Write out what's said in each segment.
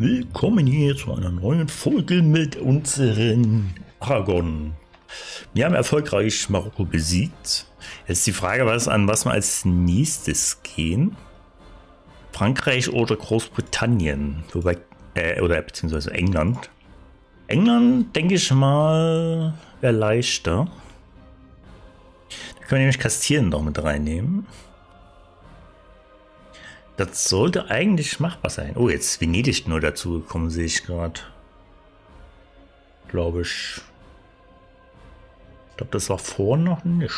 Willkommen hier zu einer neuen Folge mit unseren Aragon. Wir haben erfolgreich Marokko besiegt. Jetzt ist die Frage, an was wir als nächstes gehen. Frankreich oder Großbritannien, wobei, oder beziehungsweise England. England, denke ich mal, wäre leichter. Da können wir nämlich Kastilien noch mit reinnehmen. Das sollte eigentlich machbar sein. Oh, jetzt ist Venedig nur dazu gekommen, sehe ich gerade. Glaube ich. Ich glaube, das war vorhin noch nicht.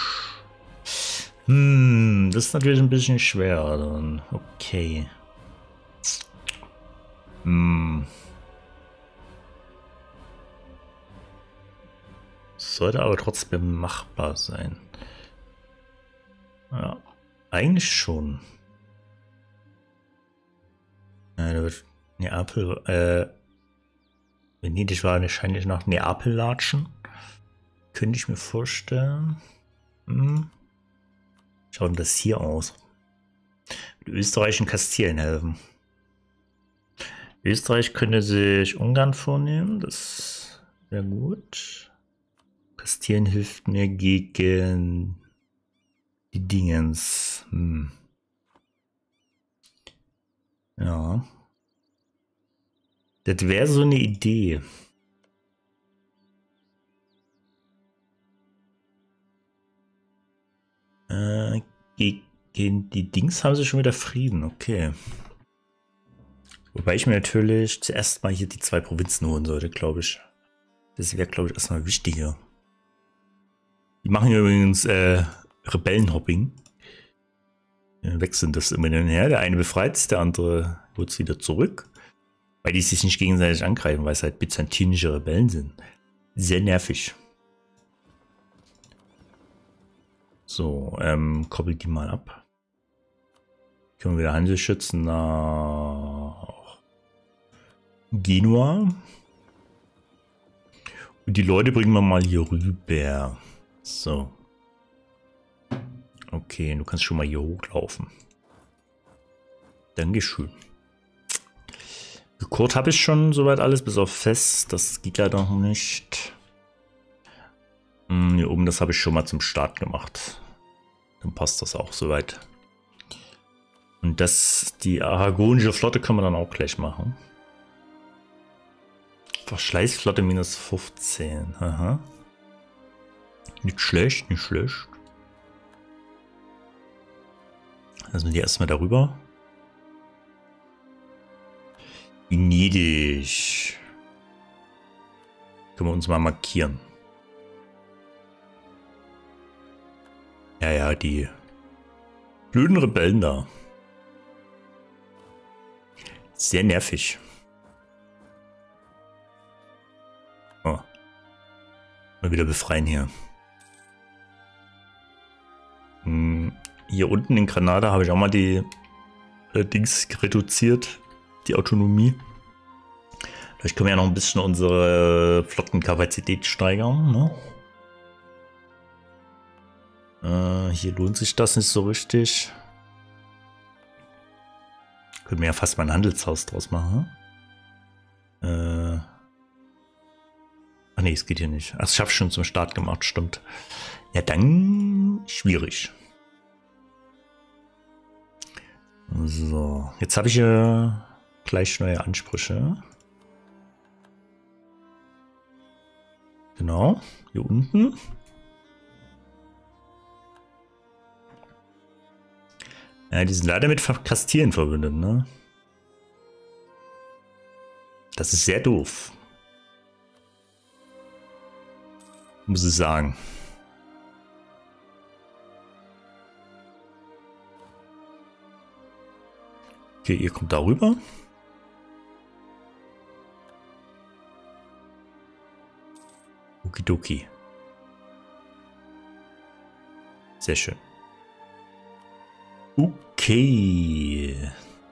Das ist natürlich ein bisschen schwer dann. Okay. Sollte aber trotzdem machbar sein. Ja, eigentlich schon. Ja, da wird Neapel, Venedig war wahrscheinlich nach Neapel latschen. Könnte ich mir vorstellen. Schaut denn das hier aus? Mit Österreich und Kastilien helfen. Österreich könnte sich Ungarn vornehmen, das wäre gut. Kastilien hilft mir gegen die Dingens. Ja. Das wäre so eine Idee. Gegen die Dings haben sie schon wieder Frieden, okay. Wobei ich mir natürlich zuerst mal hier die 2 Provinzen holen sollte, glaube ich. Das wäre, glaube ich, erstmal wichtiger. Die machen übrigens Rebellenhopping. Wechseln das immer hin und her. Der eine befreit es, der andere holt es wieder zurück. Weil die sich nicht gegenseitig angreifen, weil es halt byzantinische Rebellen sind. Sehr nervig. So, koppelt die mal ab. Können wir wieder Handelsschützen nach Genua. Und die Leute bringen wir mal hier rüber. So. Okay, du kannst schon mal hier hochlaufen. Dankeschön. Gekurt habe ich schon soweit alles, bis auf Fest. Das geht ja noch nicht. Hier oben, das habe ich schon mal zum Start gemacht. Dann passt das auch soweit. Und die aragonische Flotte können wir dann auch gleich machen. Verschleißflotte minus 15. Aha. Nicht schlecht, nicht schlecht. Lassen wir die erstmal darüber. Venedig. Können wir uns mal markieren. Ja, die blöden Rebellen da. Sehr nervig. Oh. Mal wieder befreien hier. Hier unten in Granada habe ich auch mal die Dings reduziert. Die Autonomie. Vielleicht können wir ja noch ein bisschen unsere Flottenkapazität steigern. Ne? Hier lohnt sich das nicht so richtig. Können wir ja fast mal ein Handelshaus draus machen. Ach nee, es geht hier nicht. Ach, ich habe schon zum Start gemacht, stimmt. Ja, dann schwierig. So, jetzt habe ich ja gleich neue Ansprüche. Genau, hier unten. Ja, die sind leider mit Kastilien verbündet, ne? Das ist sehr doof. Muss ich sagen. Okay, ihr kommt darüber. Okidoki. Sehr schön. Okay.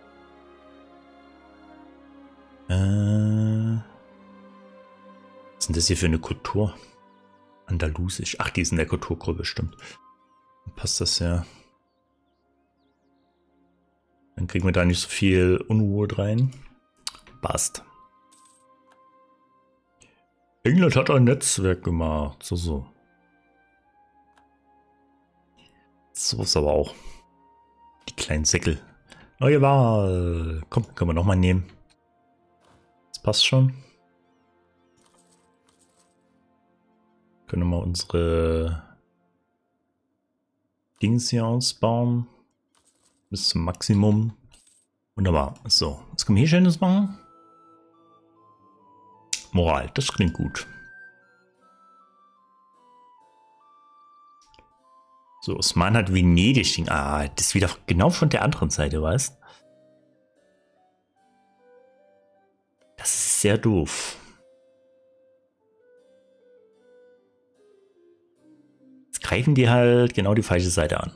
Was ist denn das hier für eine Kultur? Andalusisch. Ach, die ist in der Kulturgruppe, stimmt. Dann passt das ja. Dann kriegen wir da nicht so viel Unruhe rein. Passt. England hat ein Netzwerk gemacht. So, so. So ist aber auch. Die kleinen Säckel. Neue Wahl. Komm, können wir nochmal nehmen. Das passt schon. Können wir mal unsere Dings hier ausbauen. Bis zum Maximum. Wunderbar. So, was können wir hier Schönes machen? Moral, das klingt gut. So, Osman hat Venedig. Ah, das ist wieder genau von der anderen Seite, weißt? Das ist sehr doof. Jetzt greifen die halt genau die falsche Seite an.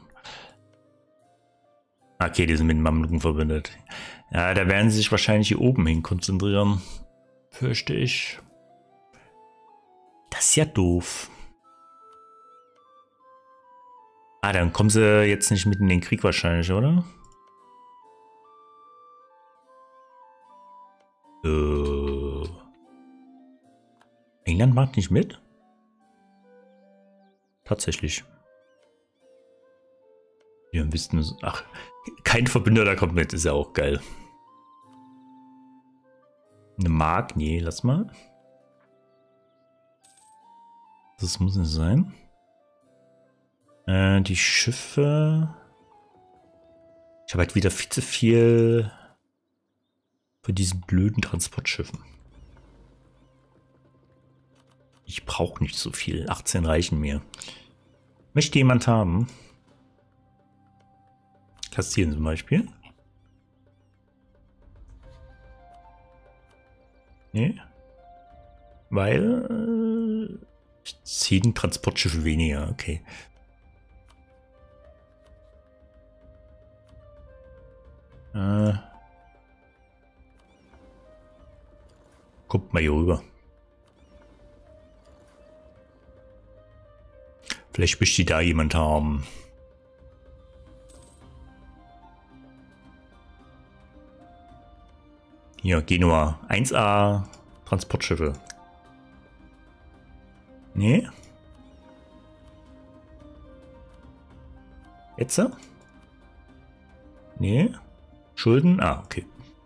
Okay, die sind mit den Mamluken verbündet. Ja, da werden sie sich wahrscheinlich hier oben hin konzentrieren. Fürchte ich. Das ist ja doof. Ah, dann kommen sie jetzt nicht mit in den Krieg wahrscheinlich, oder? England macht nicht mit? Tatsächlich. Wir wissen, ach, kein Verbündeter kommt mit, ist ja auch geil. Eine Mark? Nee, lass mal. Das muss nicht sein. Die Schiffe. Ich habe halt wieder viel zu viel für diesen blöden Transportschiffen. Ich brauche nicht so viel. 18 reichen mir. Möchte jemand haben? Kassieren zum Beispiel. Nee. Weil 10 Transportschiffe weniger. Okay. Kommt mal hier rüber. Vielleicht möchte da jemand haben. Hier, Genua. 1A Transportschiffe. Nee. Jetzt? Nee. Schulden? Ah, okay.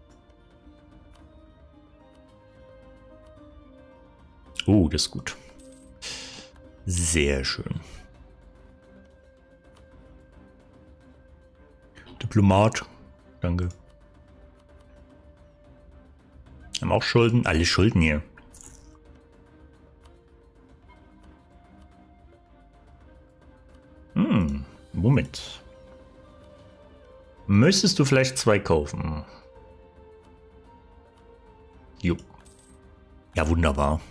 Oh, das ist gut. Sehr schön. Diplomat. Danke. Haben auch Schulden? Alle Schulden hier. Moment. Müsstest du vielleicht 2 kaufen? Jo. Ja, wunderbar.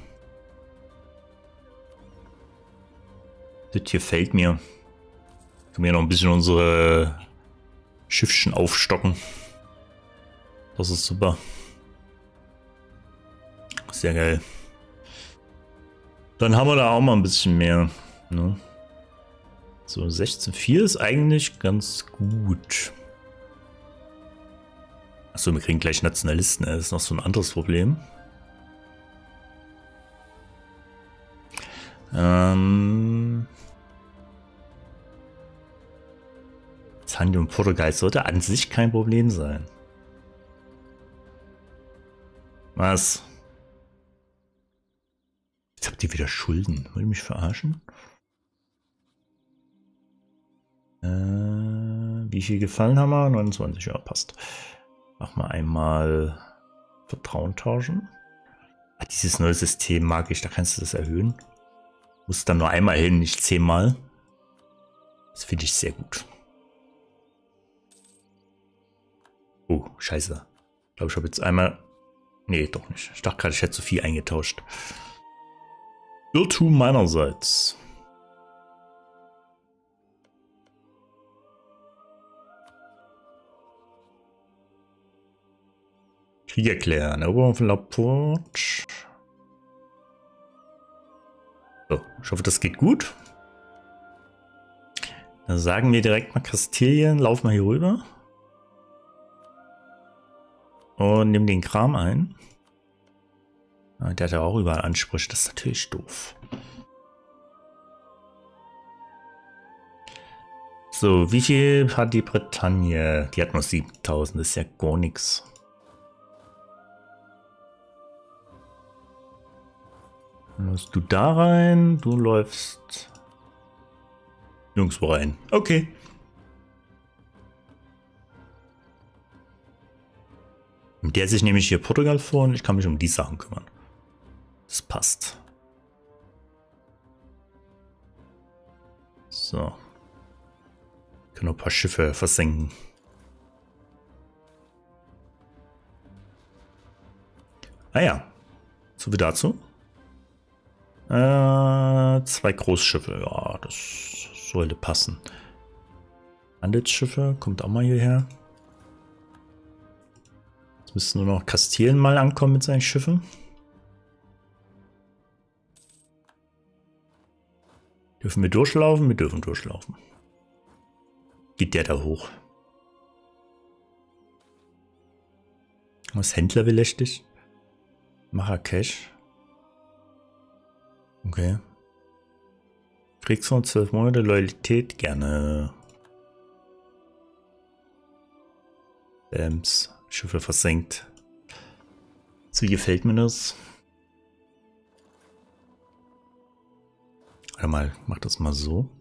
Das hier fällt mir. Können wir noch ein bisschen unsere Schiffchen aufstocken. Das ist super. Sehr geil. Dann haben wir da auch mal ein bisschen mehr. Ne? So, 16,4 ist eigentlich ganz gut. Achso, wir kriegen gleich Nationalisten. Das ist noch so ein anderes Problem. Das Handel mit Portugal sollte an sich kein Problem sein. Was? Jetzt habt ihr wieder Schulden. Wollt ihr mich verarschen? Wie viel Gefallen haben wir? 29, ja, passt. Mach mal einmal Vertrauen tauschen. Ah, dieses neue System mag ich, da kannst du das erhöhen. Muss dann nur einmal hin, nicht 10-mal. Das finde ich sehr gut. Oh, scheiße. Ich glaube, ich habe jetzt einmal... Nee, doch nicht. Ich dachte gerade, ich hätte zu viel eingetauscht. Irrtum meinerseits. Krieg erklären. Eroberung von La Porte. So, ich hoffe, das geht gut. Dann sagen wir direkt mal Kastilien. Laufen wir hier rüber. und nimm den Kram ein. Der hat ja auch überall Ansprüche, das ist natürlich doof. So, wie viel hat die Bretagne? Die hat nur 7000, das ist ja gar nichts. Dann läufst du da rein, du läufst nirgendwo rein. Okay. Mit der sich nämlich hier Portugal vor und ich kann mich um die Sachen kümmern. Das passt. So. Können noch ein paar Schiffe versenken. Ah ja. So wie dazu. 2 Großschiffe. Ja, das sollte passen. Handelsschiffe, kommt auch mal hierher. Jetzt müsste nur noch Kastilien mal ankommen mit seinen Schiffen. Dürfen wir durchlaufen? Wir dürfen durchlaufen. Geht der da hoch? Was Händler belästigt? Marrakesch. Okay. Kriegsfonds 12 Monate Loyalität gerne. Bams. Schiffe versenkt. So gefällt mir das. Warte mal, mach das mal so.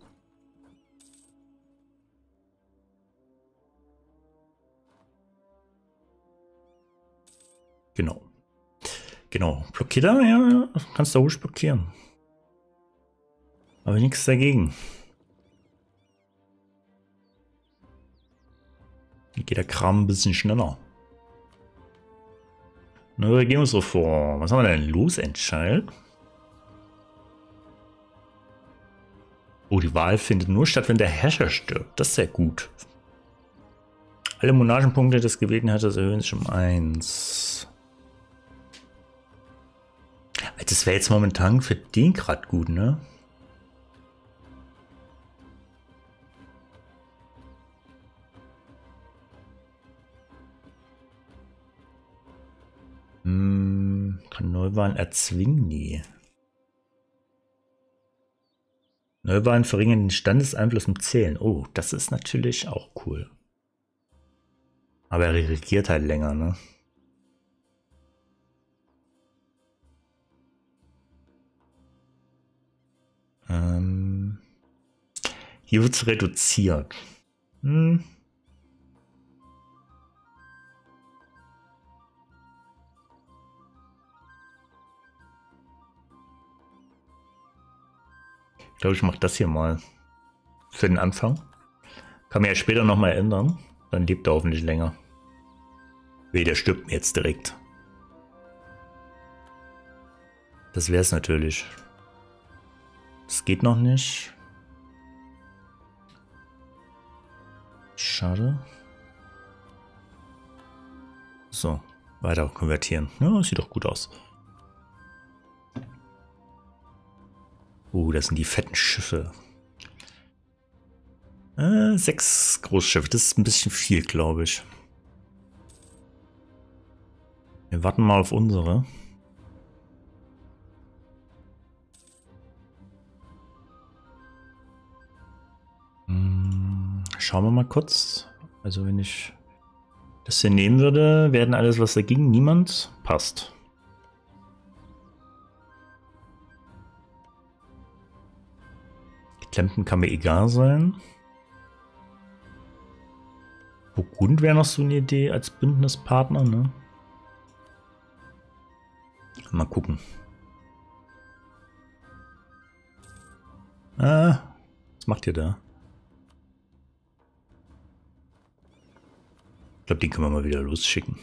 Genau. Genau. Blockiert er? Ja, kannst du ruhig blockieren. Aber nichts dagegen. Hier geht der Kram ein bisschen schneller. Neue Regierungsreform. Was haben wir denn? Losentscheid? Oh, die Wahl findet nur statt, wenn der Herrscher stirbt. Das ist sehr gut. Alle Monarchenpunkte des gewählten Herrschers erhöhen sich um 1. Das wäre jetzt momentan für den gerade gut, ne? Kann Neuwahlen erzwingen? Nee. Neuwahlen verringern den Standeseinfluss im Zählen. Oh, das ist natürlich auch cool. Aber er regiert halt länger, ne? Hier wird es reduziert. Ich glaube, ich mache das hier mal für den Anfang. Kann man ja später nochmal ändern. Dann lebt er hoffentlich länger. Weh, der stirbt mir jetzt direkt. Das wäre es natürlich. Das geht noch nicht. Schade. So, weiter konvertieren. Ja, sieht doch gut aus. Das sind die fetten Schiffe. 6 Großschiffe, das ist ein bisschen viel, glaube ich. Wir warten mal auf unsere. Schauen wir mal kurz. Also wenn ich das hier nehmen würde, werden alles, was dagegen niemand passt. Klempten kann mir egal sein. Burgund wäre noch so eine Idee als Bündnispartner, ne? Mal gucken. Was macht ihr da? Ich glaube, den können wir mal wieder losschicken.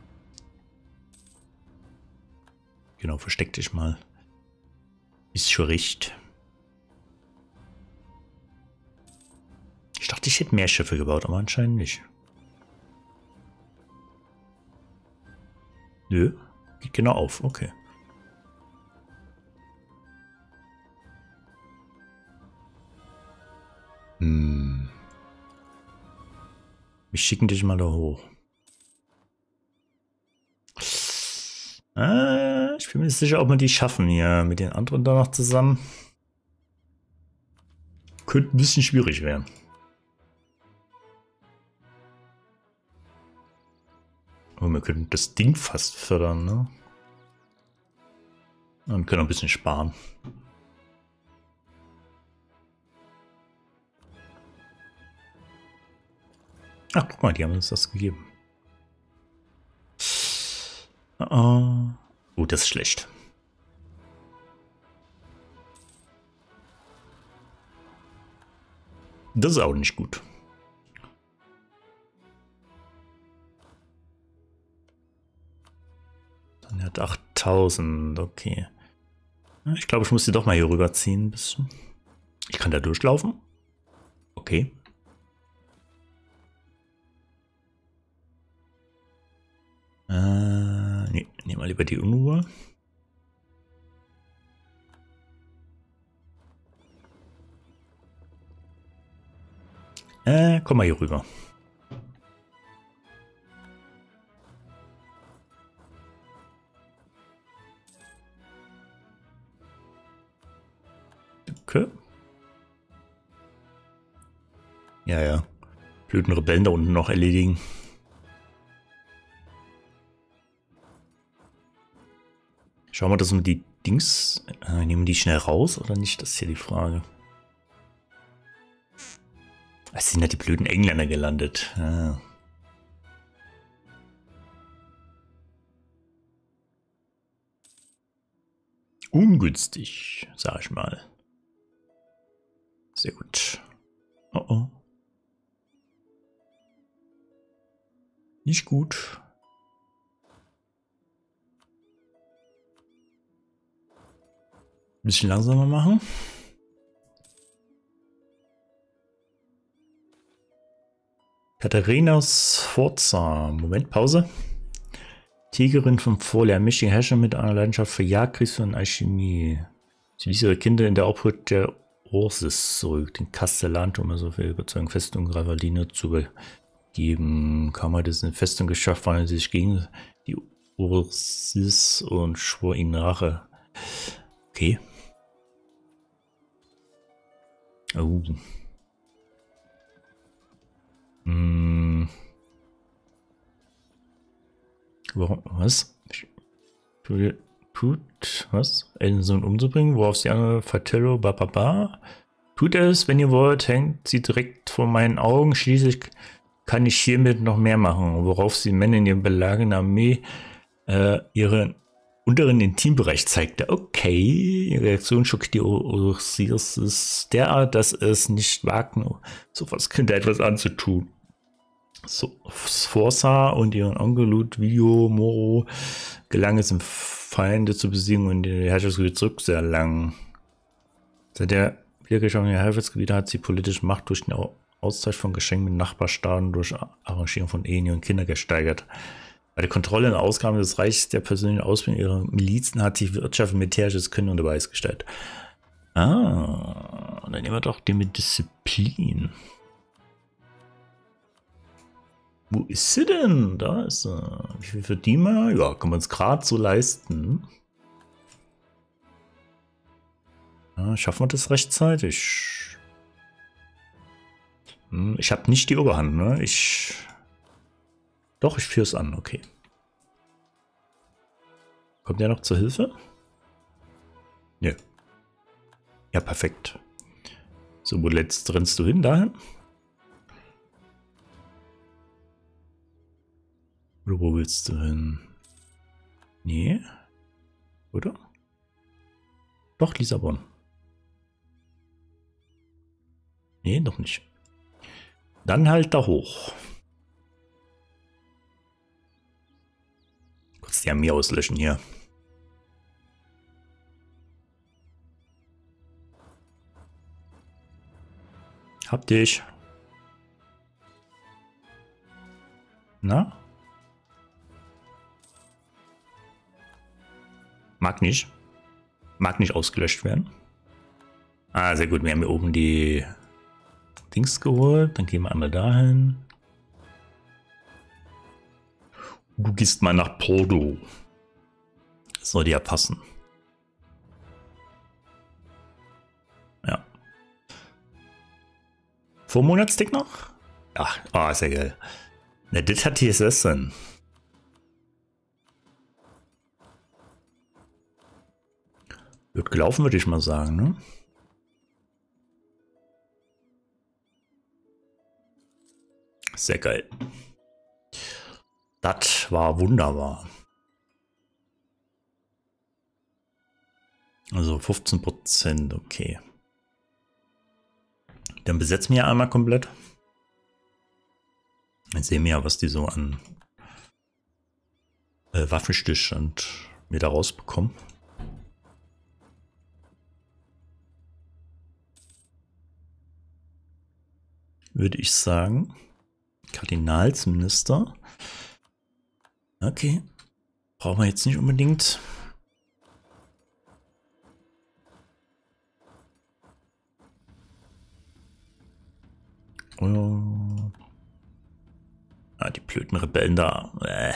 Genau, versteck dich mal. Ist schon recht. Ich dachte, ich hätte mehr Schiffe gebaut, aber anscheinend nicht. Nö, geht genau auf, okay. Wir schicken dich mal da hoch. Ich bin mir nicht sicher, ob wir die schaffen hier mit den anderen da noch zusammen. Könnte ein bisschen schwierig werden. Aber wir können das Ding fast fördern, ne? Und können ein bisschen sparen. Ach, guck mal, die haben uns das gegeben. Oh, das ist schlecht. Das ist auch nicht gut. Dann hat 8000, okay. Ich glaube, ich muss die doch mal hier rüberziehen ein bisschen. Ich kann da durchlaufen. Okay. Nee, nehmen wir lieber die Unruhe. Komm mal hier rüber. Okay. Ja, ja. Blöden Rebellen da unten noch erledigen. Schauen wir, dass wir die Dings... nehmen die schnell raus oder nicht? Das ist hier die Frage. Es sind ja die blöden Engländer gelandet. Ah. Ungünstig, sag ich mal. Sehr gut. Oh oh. Nicht gut. Ein bisschen langsamer machen. Katharina Sforza. Moment, Pause. Tigerin vom Vorlehr. Mischling Herrscher mit einer Leidenschaft für Jagd, Kriegsführung und Alchemie. Sie ließ ihre Kinder in der Obhut der Ursis zurück, den Kastellantum, also für Überzeugung Festung Graveline zu übergeben. Kaum hat es eine Festung geschafft, wandte sie sich gegen die Ursis und schwor ihnen Rache. Okay. Oh. Warum? Was? Tut was? Einen Sohn umzubringen, worauf sie andere Fratello Bababa. Tut es, wenn ihr wollt, hängt sie direkt vor meinen Augen. Schließlich kann ich hiermit noch mehr machen, worauf sie Männer in ihrem belagerten Armee ihren unteren Intimbereich zeigte. Okay, die Reaktion schockiert die Ursis derart, dass es nicht wagten, sowas könnte etwas anzutun. So, Sforza und ihren Onkel Ludwig Moro gelang es, im Feinde zu besiegen und die Herrschaftsgebiete zurückzuerlangen. Seit der Wiedergeschaffung der Herrschaftsgebiete hat sie politische Macht durch den Austausch von Geschenken mit Nachbarstaaten durch Arrangierung von Ehen und Kindern gesteigert. Bei der Kontrolle und Ausgaben des Reichs der persönlichen Ausbildung ihrer Milizen hat sich Wirtschaft und militärisches Können unter Beweis gestellt. Ah, dann nehmen wir doch die mit Disziplin. Wo ist sie denn? Da ist sie. Wie viel verdienen wir? Ja, kann man es gerade so leisten. Ja, schaffen wir das rechtzeitig? Ich habe nicht die Oberhand, ne? Doch, ich führe es an, okay. Kommt der noch zur Hilfe? Ja. Ja, perfekt. So, wo rennst du hin? Dahin? Oder wo willst du hin? Nee. Oder? Doch, Lissabon. Nee, noch nicht. Dann halt da hoch. Kurz die Armee auslöschen hier. Hab dich. Na? Mag nicht. Mag nicht ausgelöscht werden. Ah, sehr gut. Wir haben hier oben die Dings geholt. Dann gehen wir einmal dahin. Du gehst mal nach Porto. Das sollte ja passen. Ja. Vormonatstick noch? Ach, ist ja geil. Na, das hat TSS dann. Wird gelaufen, würde ich mal sagen, ne? Sehr geil. Das war wunderbar. Also 15%, okay. Dann besetzen wir einmal komplett. Dann sehen wir ja, was die so an Waffenstillstand wieder rausbekommen. Würde ich sagen. Kardinalsminister. Okay. Brauchen wir jetzt nicht unbedingt. Oh. Ah, die blöden Rebellen da.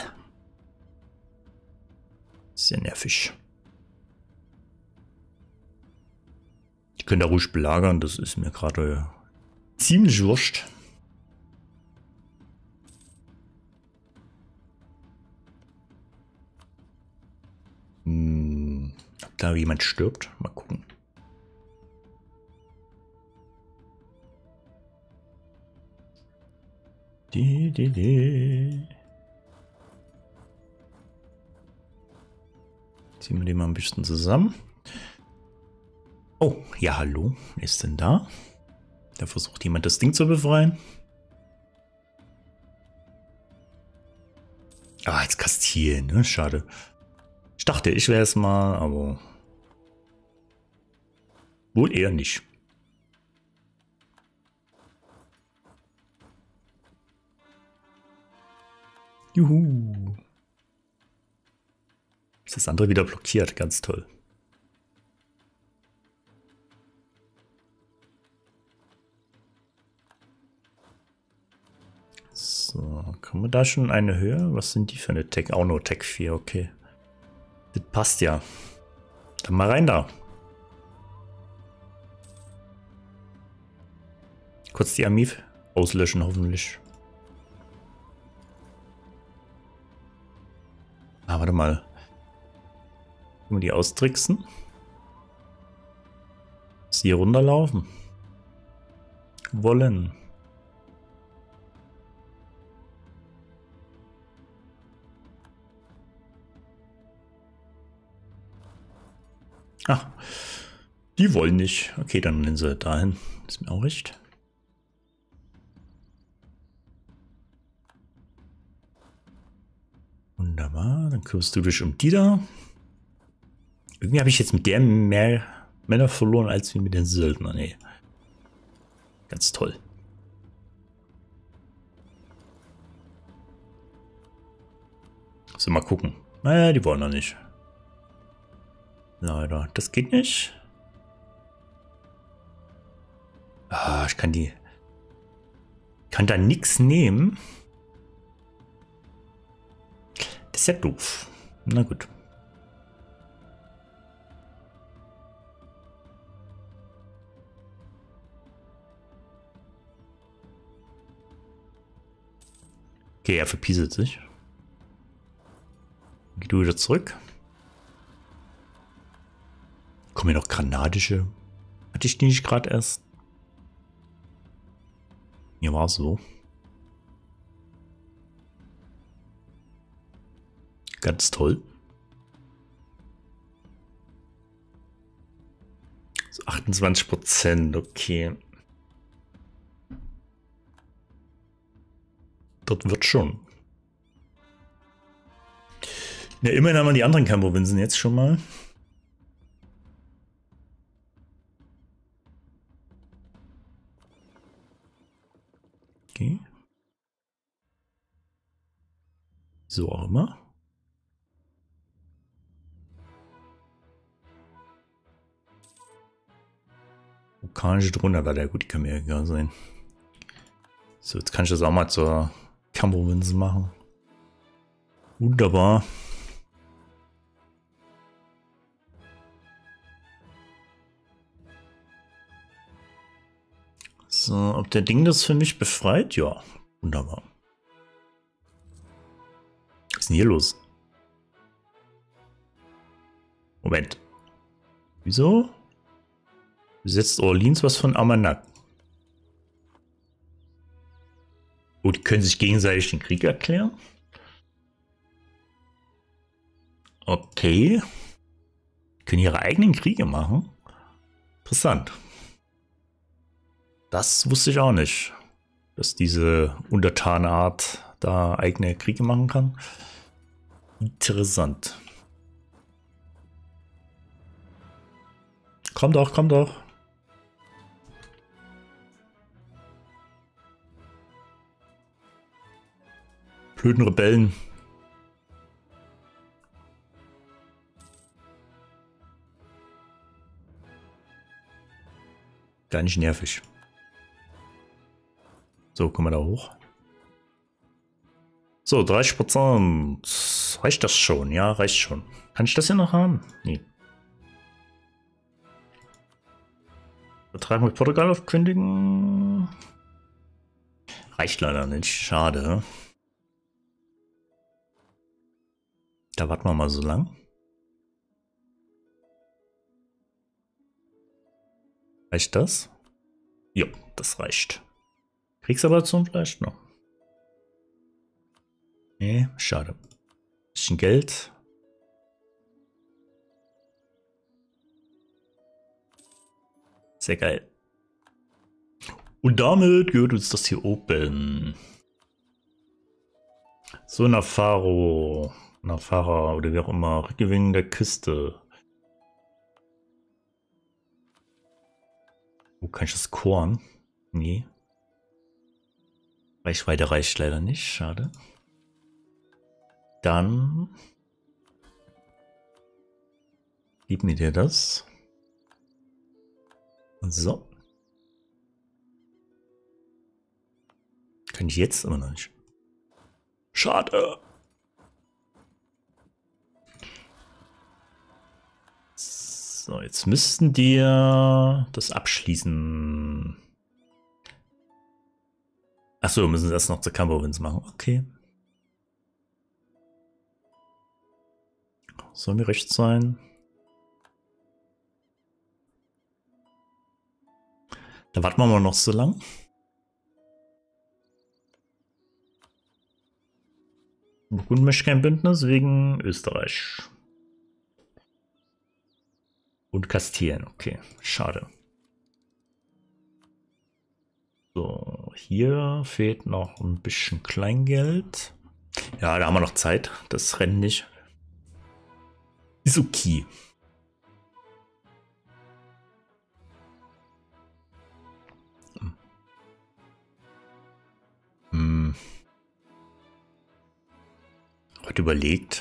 Sehr nervig. Die können da ruhig belagern, das ist mir gerade ziemlich wurscht. Ob da jemand stirbt? Mal gucken. Ziehen wir den mal ein bisschen zusammen. Oh, ja, hallo. Wer ist denn da? Da versucht jemand das Ding zu befreien. Ah, jetzt Kastilien, ne? Schade. Ich dachte, ich wäre es mal, aber wohl eher nicht. Juhu. Ist das andere wieder blockiert, ganz toll. So, kommen wir da schon eine Höhe? Was sind die für eine Tech? Auch nur Tech 4, okay. Das passt ja. Dann mal rein da. Kurz die Armee auslöschen, hoffentlich. Ah, warte mal. Können wir die austricksen? Sie runterlaufen. Wollen. Ach, die wollen nicht. Okay, dann nehmen sie dahin. Ist mir auch recht. Wunderbar, dann kümmerst du dich um die da. Irgendwie habe ich jetzt mit der mehr Männer verloren, als wir mit den Söldnern. Nee. Ganz toll. So, mal gucken. Naja, die wollen noch nicht. Leider. Das geht nicht. Ah, ich kann die... Kann da nichts nehmen. Das ist ja doof. Na gut. Okay, er verpieselt sich. Geh du wieder zurück. Kommen hier noch kanadische? Hatte ich die nicht gerade erst? Mir war so. Ganz toll. So 28%, okay. Dort wird schon. Ja, immerhin haben wir die anderen Kernprovinzen jetzt schon mal. Okay. So auch immer. Vulkanische Drohne, war der gut, die kann mir egal sein. So, jetzt kann ich das auch mal zur Kernprovinz machen. Wunderbar. So, ob der Ding das für mich befreit? Ja, wunderbar. Was ist denn hier los? Moment. Wieso? Besetzt Orleans was von Armagnac? Oh, die können sich gegenseitig den Krieg erklären? Okay. Die können ihre eigenen Kriege machen? Interessant. Das wusste ich auch nicht, dass diese Untertanenart da eigene Kriege machen kann. Interessant. Komm doch, komm doch. Blöden Rebellen. Gar nicht nervig. So, kommen wir da hoch. So, 30%. Reicht das schon? Ja, reicht schon. Kann ich das hier noch haben? Nee. Vertrag mit Portugal aufkündigen. Reicht leider nicht. Schade. Da warten wir mal so lang. Reicht das? Jo, das reicht. Kriegserberation vielleicht noch? Nee, schade. Bisschen Geld. Sehr geil. Und damit gehört uns das hier oben. So, Nafaro. Nafara oder wie auch immer. Rückgewinnen der Küste. Wo kann ich das Korn? Nee. Reichweite reicht leider nicht. Schade. Dann gib mir dir das. So. Kann ich jetzt immer noch nicht. Schade. So, jetzt müssten die das abschließen. Achso, wir müssen das noch zur Kampfprovinz machen. Okay. Soll mir recht sein. Da warten wir mal noch so lang. Burgund möchte kein Bündnis wegen Österreich. Und Kastilien, okay. Schade. So, hier fehlt noch ein bisschen Kleingeld. Ja, da haben wir noch Zeit. Das rennt nicht. Ist okay. Heute überlegt.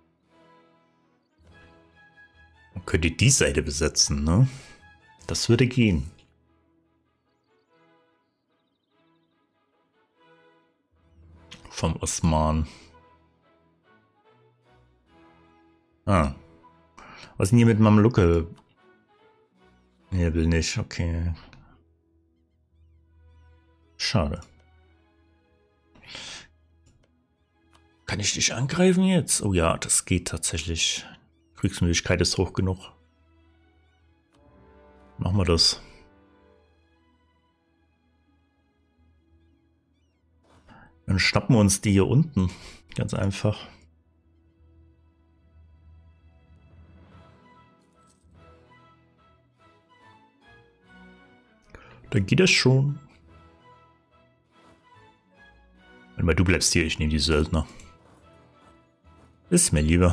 Man könnte die Seite besetzen, ne? Das würde gehen. Vom Osman. Ah. Was ist denn hier mit Mamluke? Nee, will nicht. Okay. Schade. Kann ich dich angreifen jetzt? Oh ja, das geht tatsächlich. Kriegsmöglichkeit ist hoch genug. Machen wir das. Dann schnappen wir uns die hier unten. Ganz einfach. Dann geht das schon. Wenn mal du bleibst hier, ich nehme die Söldner. Ist mir lieber.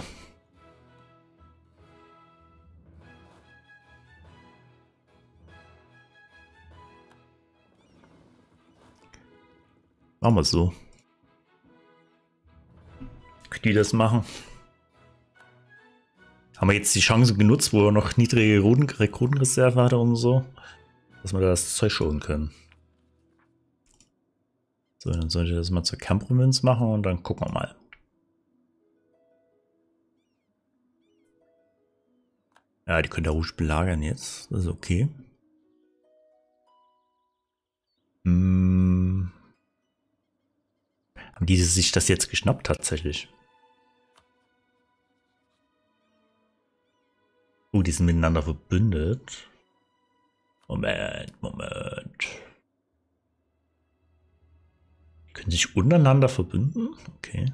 Machen wir es so. Können die das machen? Haben wir jetzt die Chance genutzt, wo er noch niedrige Rekrutenreserve hatte und so, dass wir das Zeug holen können. So, dann sollte ich das mal zur Kampfprovinz machen und dann gucken wir mal. Ja, die können da ruhig belagern jetzt. Das ist okay. Haben die sich das jetzt geschnappt tatsächlich? Oh, die sind miteinander verbündet. Moment. Die können sich untereinander verbünden? Okay.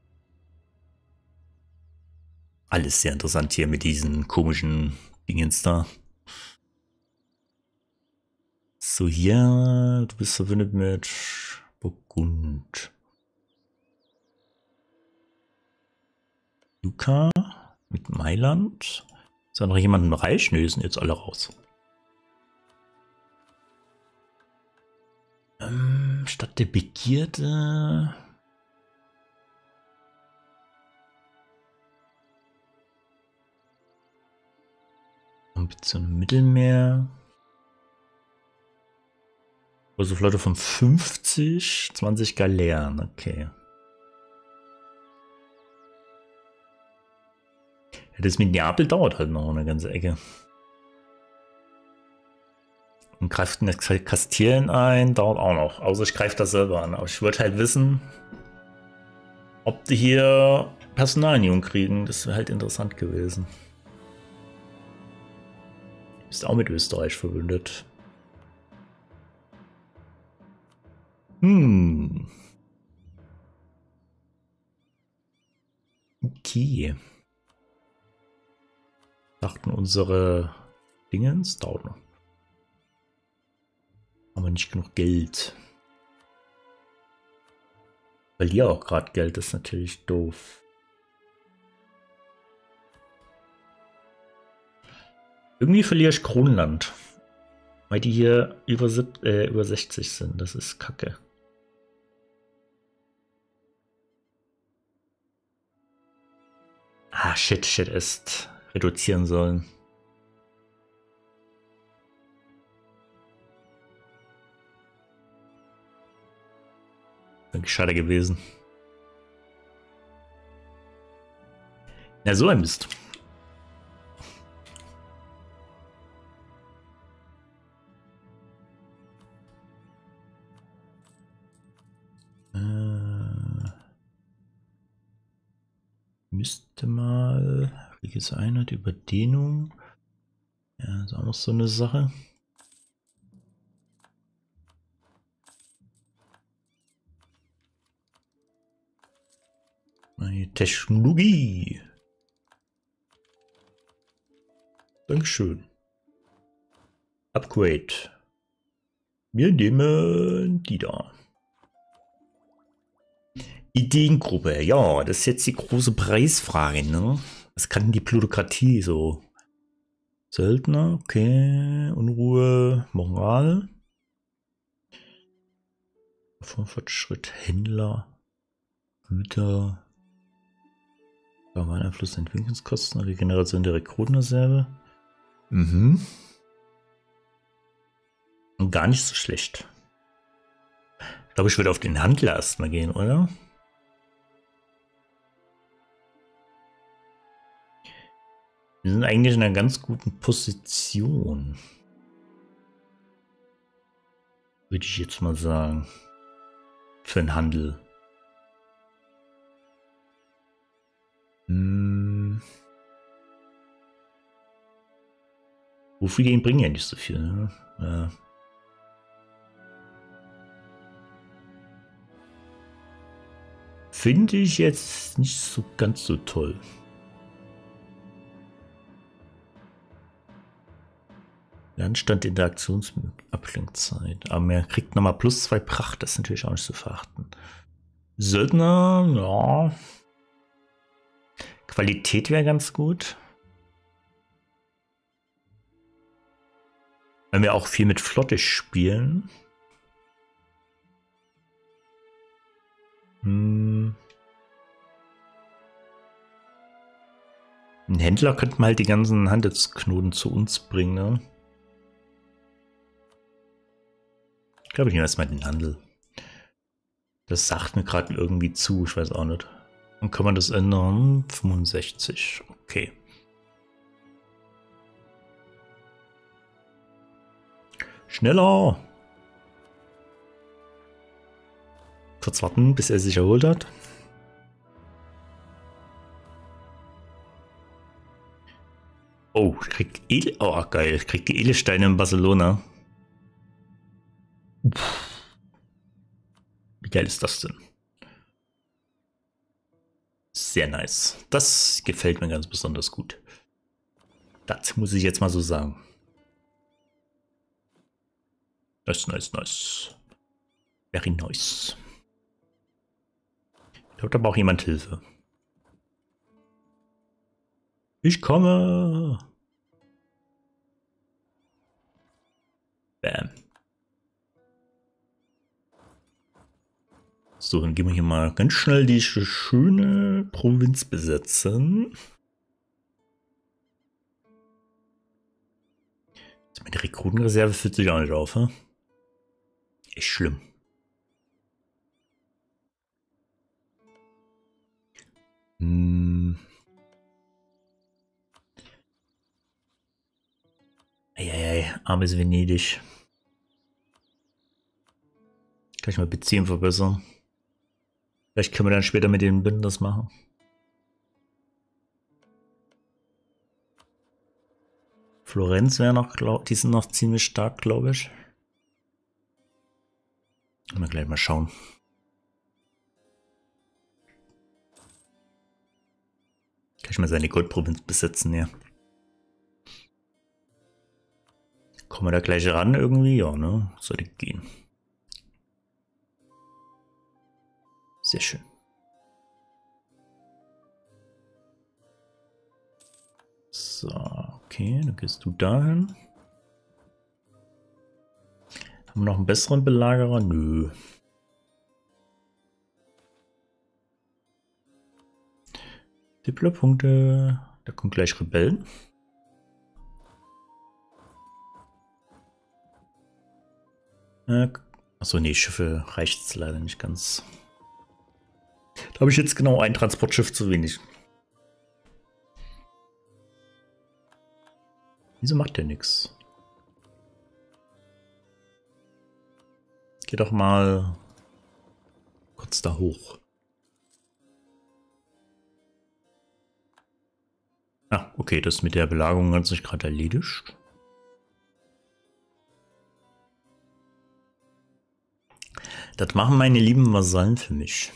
Alles sehr interessant hier mit diesen komischen Dingens da. So, hier, du bist verbündet mit Burgund. Luca mit Mailand. Ist da noch jemand im Reich? Nö, sind jetzt alle raus. Stadt der Begierde. Ambition im Mittelmeer. Also Flotte von 50, 20 Galeeren, okay. Ja, das mit Neapel dauert halt noch eine ganze Ecke. Und greift in das Kastilien ein, dauert auch noch. Außer ich greife das selber an. Aber ich wollte halt wissen, ob die hier Personalunion kriegen. Das wäre halt interessant gewesen. Ist auch mit Österreich verbündet. Okay. Dachten unsere Dingens dauert noch. Aber nicht genug Geld. Verliere auch gerade Geld, das ist natürlich doof. Irgendwie verliere ich Kronland. Weil die hier über 60 sind. Das ist kacke. Ah, shit, ist reduzieren sollen. Wäre schade gewesen. Na, so ein Mist. Müsste mal. Welches Einheit? Überdehnung. Ja, ist auch noch so eine Sache. Meine Technologie. Dankeschön. Upgrade. Wir nehmen die da. Ideengruppe. Ja, das ist jetzt die große Preisfrage, ne? Was kann denn die Plutokratie so? Söldner, okay. Unruhe, Moral. Fortschritt, Händler. Güter. Einfluss der Entwicklungskosten, Regeneration der Rekrutenreserve. Und gar nicht so schlecht. Ich glaube, ich würde auf den Handel erstmal gehen, oder? Wir sind eigentlich in einer ganz guten Position. Würde ich jetzt mal sagen. Für den Handel. Wofür gehen bringen ja nicht so viel, ne? Ja. Finde ich jetzt nicht so ganz so toll. Lernstand Interaktionsabklingzeit. Aber man kriegt nochmal +2 Pracht. Das ist natürlich auch nicht zu verachten. Söldner, ja. Qualität wäre ganz gut. Wenn wir auch viel mit Flotte spielen. Ein Händler könnte mal halt die ganzen Handelsknoten zu uns bringen, ne? Ich glaube, ich nehme erstmal den Handel. Das sagt mir gerade irgendwie zu, ich weiß auch nicht. Dann kann man das ändern. 65, okay. Schneller! Kurz warten, bis er sich erholt hat. Oh, oh, geil. Ich krieg die Edelsteine in Barcelona. Wie geil ist das denn? Sehr nice. Das gefällt mir ganz besonders gut. Das muss ich jetzt mal so sagen. Nice, nice, nice. Very nice. Ich glaube, da braucht jemand Hilfe. Ich komme. Bam. So, dann gehen wir hier mal ganz schnell die schöne Provinz besetzen. Meine Rekrutenreserve füllt sich auch nicht auf, hm? Echt schlimm. Eieiei, armes Venedig. Kann ich mal Beziehungen verbessern? Vielleicht können wir dann später mit den Bündnis machen. Florenz wäre noch, die sind noch ziemlich stark, glaube ich. Mal gleich mal schauen. Kann ich mal seine Goldprovinz besetzen, ja. Kommen wir da gleich ran irgendwie? Ja, ne? Sollte gehen. Sehr schön. So, okay, dann gehst du dahin. Haben wir noch einen besseren Belagerer? Nö. Diplopunkte. Da kommen gleich Rebellen. Achso, nee, Schiffe reicht es leider nicht ganz. Da habe ich jetzt genau ein Transportschiff zu wenig. Wieso macht der nichts? Geh doch mal kurz da hoch. Ah, okay, das mit der Belagerung hat sich gerade erledigt. Das machen meine lieben Vasallen für mich.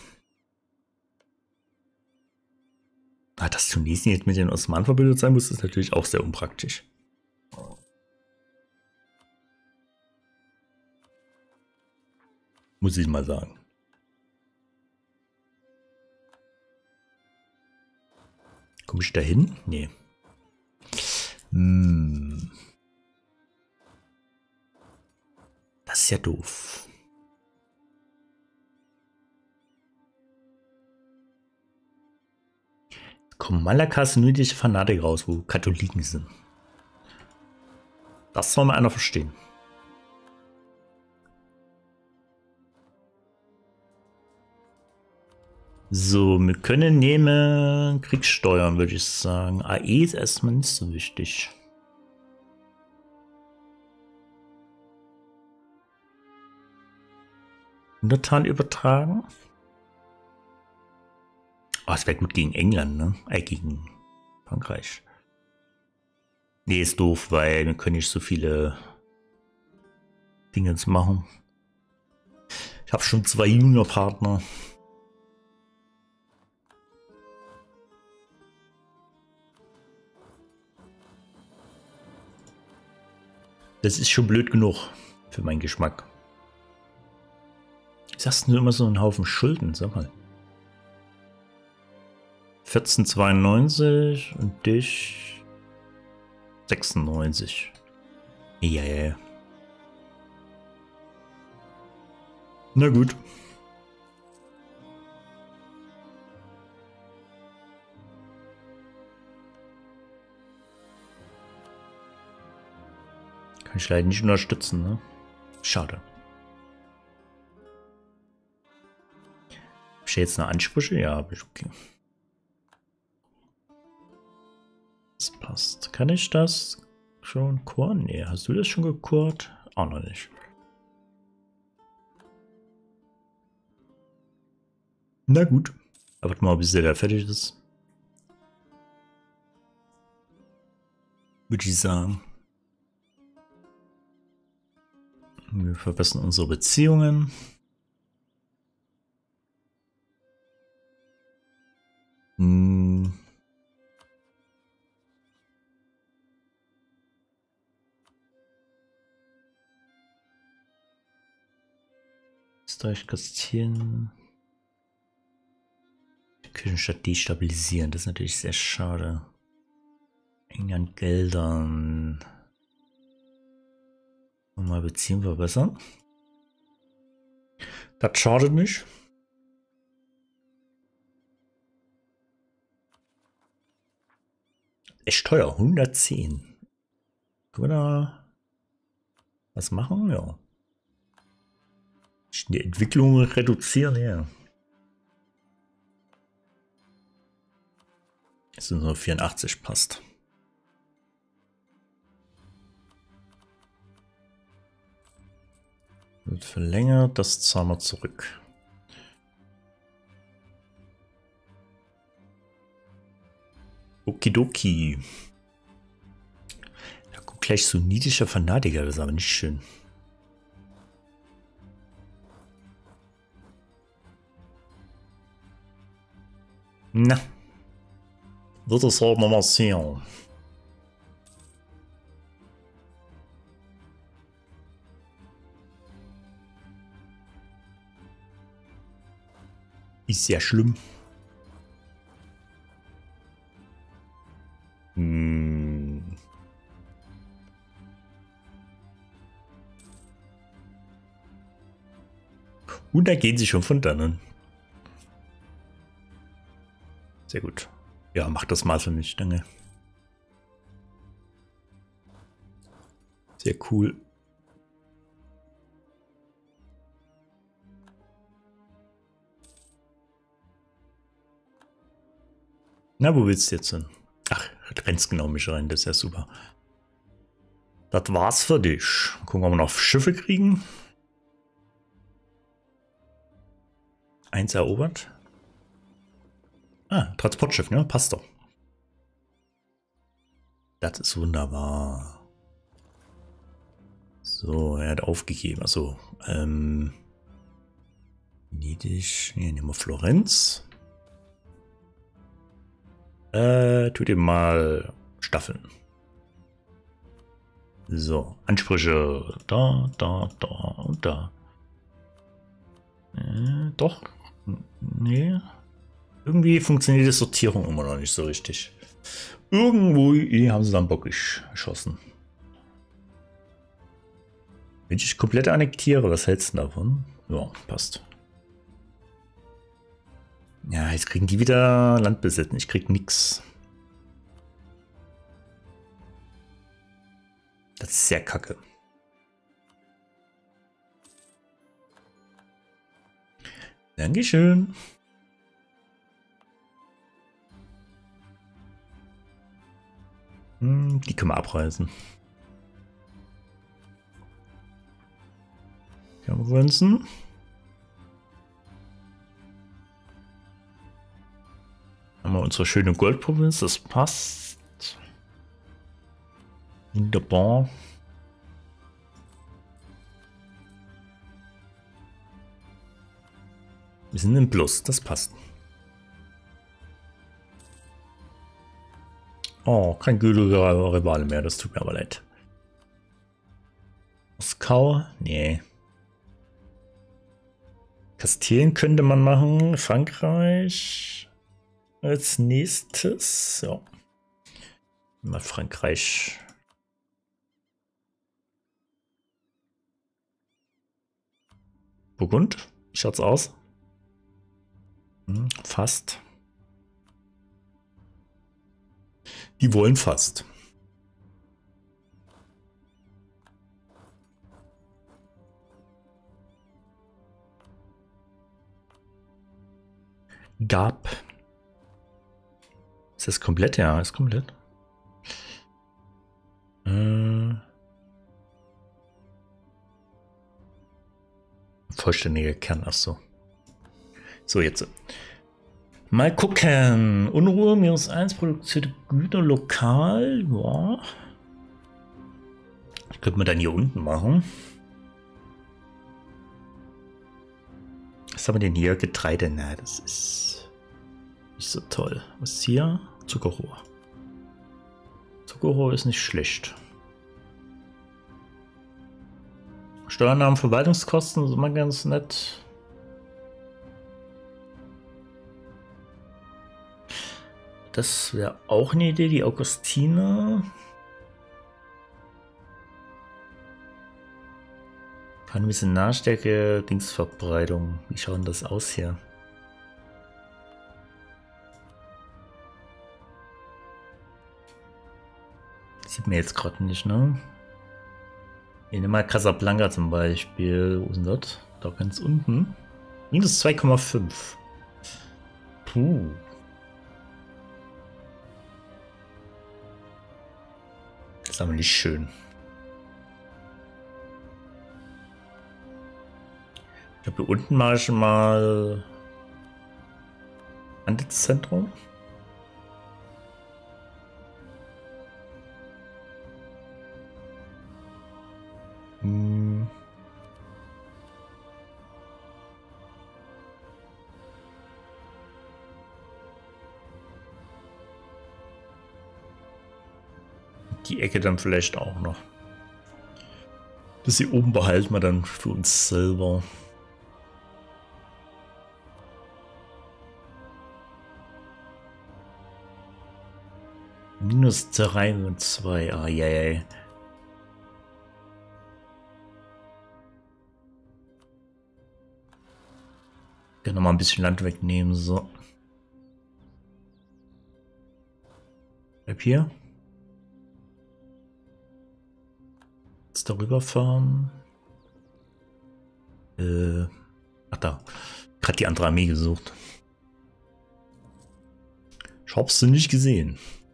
Ah, dass Tunesien jetzt mit den Osmanen verbündet sein muss, ist natürlich auch sehr unpraktisch. Muss ich mal sagen. Komme ich da hin? Nee. Das ist ja doof. Kommen Malakas nötige Fanatik raus, wo Katholiken sind. Das soll mal einer verstehen. So, wir können nehmen Kriegssteuern, würde ich sagen. AE ist erstmal nicht so wichtig. Untertan übertragen. Oh, es wäre gut gegen England, ne? Gegen Frankreich. Nee, ist doof, weil wir können nicht so viele Dinge machen. Ich habe schon 2 Juniorpartner. Das ist schon blöd genug für meinen Geschmack. Wieso hast du immer so einen Haufen Schulden? Sag mal. 1492 und dich 96. Ja, ja, ja. Na gut. Kann ich leider nicht unterstützen, ne? Schade. Hab ich jetzt eine Ansprüche? Ja, habe ich, okay. Das passt. Kann ich das schon koren? Nee, hast du das schon gekurt? Auch noch nicht. Na gut. Warten mal, bis der fertig ist. Würde ich sagen. Wir verbessern unsere Beziehungen. Österreich, Kastilien. Die Küchenstadt destabilisieren. Das ist natürlich sehr schade. England Geldern. Mal Beziehungen verbessern. Das schadet nicht. Echt teuer, 110. Können wir da was machen? Ja. Die Entwicklung reduzieren, ja. Es sind nur 84, passt. Wird verlängert, das zahlen wir zurück. Okidoki. Da kommt gleich so ein niedlicher Fanatiker, das ist aber nicht schön. Na. Wird es auch nochmal sehen. Ist sehr schlimm. Und da gehen sie schon von dannen. Sehr gut. Ja, mach das mal für mich, danke. Sehr cool. Na, wo willst du jetzt hin? Ach, rennst genau mich rein, das ist ja super. Das war's für dich. Gucken, ob wir noch Schiffe kriegen. Eins erobert. Ah, Transportschiff, ne? Passt doch. Das ist wunderbar. So, er hat aufgegeben. Also, Venedig. Hier nehmen wir Florenz. Tut ihm mal Staffeln. So, Ansprüche. Da und da. Doch. Nee. Irgendwie funktioniert die Sortierung immer noch nicht so richtig. Irgendwo haben sie dann Bock geschossen. Wenn ich komplett annektiere, was hältst du davon? Ja, passt. Ja, jetzt kriegen die wieder Land besetzen. Ich krieg nix. Das ist sehr kacke. Dankeschön. Die können wir abreißen. Konferenzen. Haben wir unsere schöne Goldprovinz, das passt. Wunderbar. Wir sind im Plus, das passt. Oh, kein gütiger Rivale mehr, das tut mir aber leid. Moskau? Nee. Kastilien könnte man machen. Frankreich als nächstes. Ja. Mal Frankreich. Burgund? Schaut's aus? Fast. Die wollen fast. Gab. Ist das komplett? Ja, ist komplett. Vollständiger Kern, ach so. So, jetzt. Mal gucken. Unruhe, -1, produzierte Güter lokal. Ja. Das könnte man dann hier unten machen. Was haben wir denn hier? Getreide. Na, das ist nicht so toll. Was ist hier? Zuckerrohr. Zuckerrohr ist nicht schlecht. Steuernahmen, Verwaltungskosten sind immer ganz nett. Das wäre auch eine Idee, die Augustine. Kann ein bisschen Nahstärke, Dingsverbreitung. Wie schaut denn das aus hier? Sieht man jetzt gerade nicht, ne? Hier nimm mal Casablanca zum Beispiel. Wo ist denn das? Da ganz unten. Minus 2,5. Puh. Das ist aber nicht schön. Ich glaube, hier unten mache ich mal Handelszentrum. Die Ecke dann vielleicht auch noch. Das hier oben behalten wir dann für uns selber. Minus 3 und 2. Ah, yeah. Dann noch mal ein bisschen Land wegnehmen. So. Bleib hier. Jetzt darüber fahren. Ach da. Gerade die andere Armee gesucht. Ich hab's sie nicht gesehen.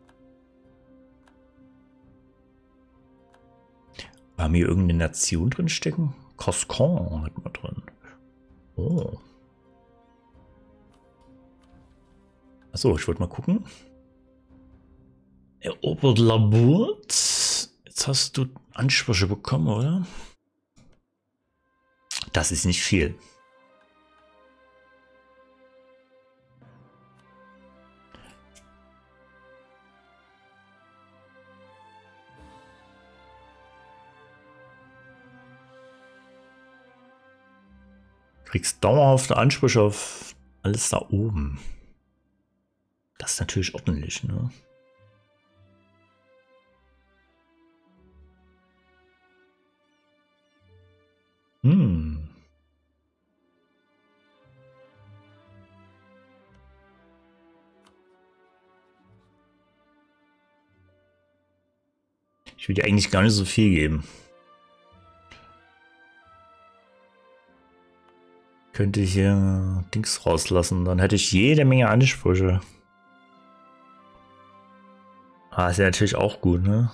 Haben hier irgendeine Nation drin stecken? Coscan hat man drin. Oh. Achso, ich wollte mal gucken. Erobert Laburt. Jetzt hast du Ansprüche bekommen, oder? Das ist nicht viel. Du kriegst dauerhafte Ansprüche auf alles da oben. Das ist natürlich ordentlich, ne? Ich will dir eigentlich gar nicht so viel geben. Könnte ich hier Dings rauslassen, dann hätte ich jede Menge Ansprüche. Ah, ist ja natürlich auch gut, ne?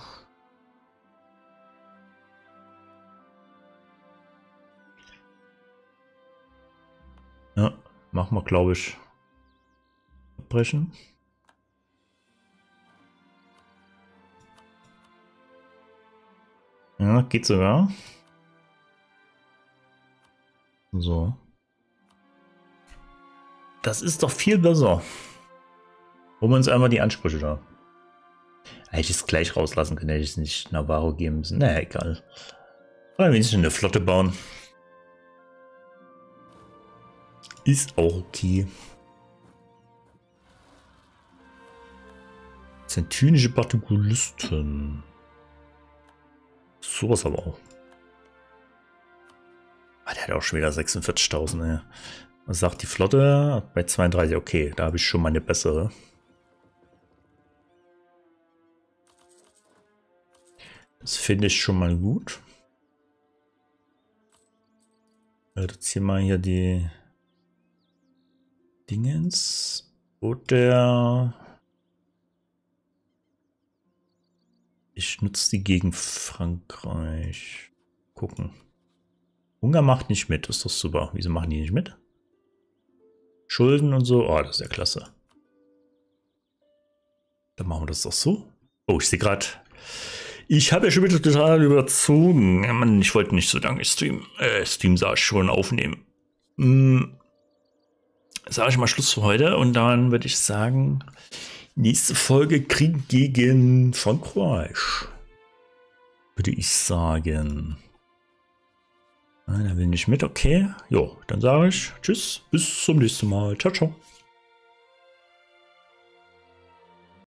Ja, machen wir, glaube ich. Abbrechen. Ja, geht sogar. So. Das ist doch viel besser. Holen wir uns einmal die Ansprüche da. Hätte ich es gleich rauslassen können, hätte ich es nicht Navarro geben müssen. Naja, egal. Oder wenigstens eine Flotte bauen. Ist auch okay. Zentynische Partikulisten. Sowas aber auch. Ah, der hat auch schon wieder 46.000. Ja. Was sagt die Flotte? Bei 32. Okay, da habe ich schon mal eine bessere. Das finde ich schon mal gut. Jetzt hier mal hier die Dingens. Oder ich nutze die gegen Frankreich. Gucken. Ungarn macht nicht mit, ist doch super. Wieso machen die nicht mit? Schulden und so. Oh, das ist ja klasse. Dann machen wir das doch so. Oh, ich sehe gerade. Ich habe ja schon wieder total überzogen. Ja, Mann, ich wollte nicht so lange Stream sah ich schon aufnehmen. Sage ich mal Schluss für heute und dann würde ich sagen, nächste Folge Krieg gegen Frankreich. Würde ich sagen. Da will nicht mit, okay. Jo, dann sage ich Tschüss, bis zum nächsten Mal. Ciao, ciao.